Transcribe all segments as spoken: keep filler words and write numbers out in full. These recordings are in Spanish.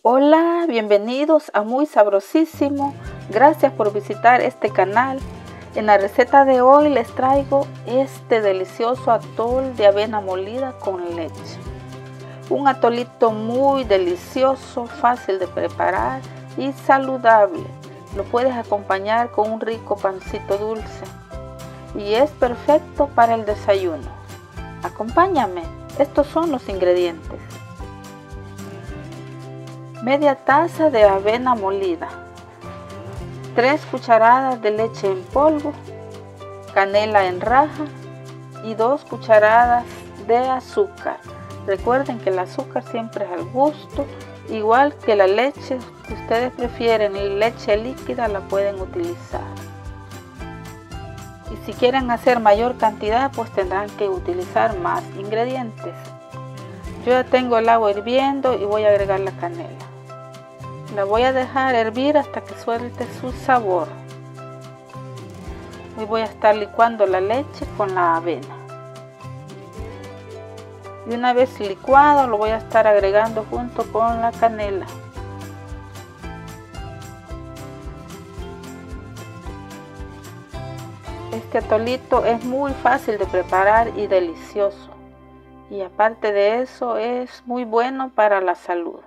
Hola, bienvenidos a Muy Sabrosísimo. Gracias por visitar este canal. En la receta de hoy les traigo este delicioso atol de avena molida con leche. Un atolito muy delicioso, fácil de preparar y saludable. Lo puedes acompañar con un rico pancito dulce y es perfecto para el desayuno. Acompáñame, estos son los ingredientes. Media taza de avena molida, tres cucharadas de leche en polvo, canela en raja y dos cucharadas de azúcar. Recuerden que el azúcar siempre es al gusto, igual que la leche, si ustedes prefieren leche líquida la pueden utilizar. Y si quieren hacer mayor cantidad, pues tendrán que utilizar más ingredientes. Yo ya tengo el agua hirviendo y voy a agregar la canela. La voy a dejar hervir hasta que suelte su sabor. Hoy voy a estar licuando la leche con la avena. Y una vez licuado lo voy a estar agregando junto con la canela. Este atolito es muy fácil de preparar y delicioso. Y aparte de eso es muy bueno para la salud.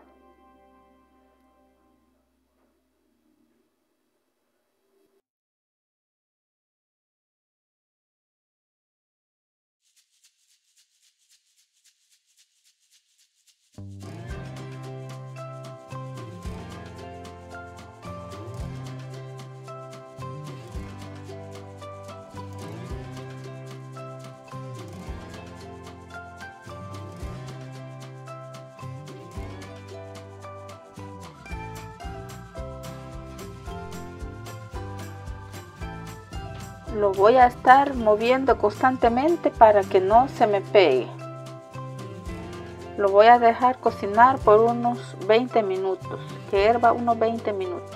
Lo voy a estar moviendo constantemente para que no se me pegue. Lo voy a dejar cocinar por unos veinte minutos, que hierva unos veinte minutos.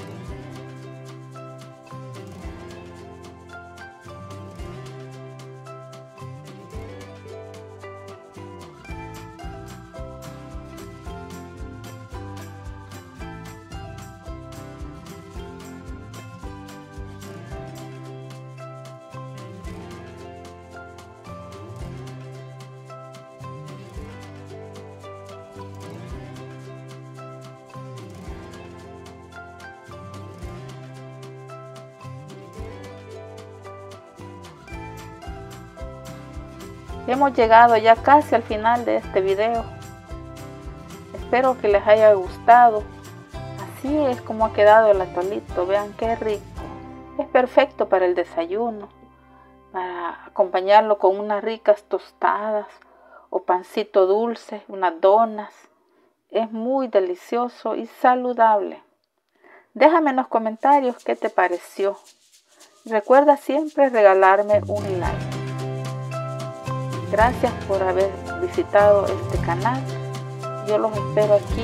Hemos llegado ya casi al final de este video. Espero que les haya gustado. Así es como ha quedado el atolito. Vean qué rico. Es perfecto para el desayuno, para acompañarlo con unas ricas tostadas o pancito dulce, unas donas. Es muy delicioso y saludable. Déjame en los comentarios qué te pareció. Recuerda siempre regalarme un like. Gracias por haber visitado este canal. Yo los espero aquí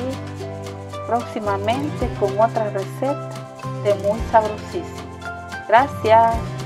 próximamente con otra receta de Muy Sabrosísimo. Gracias.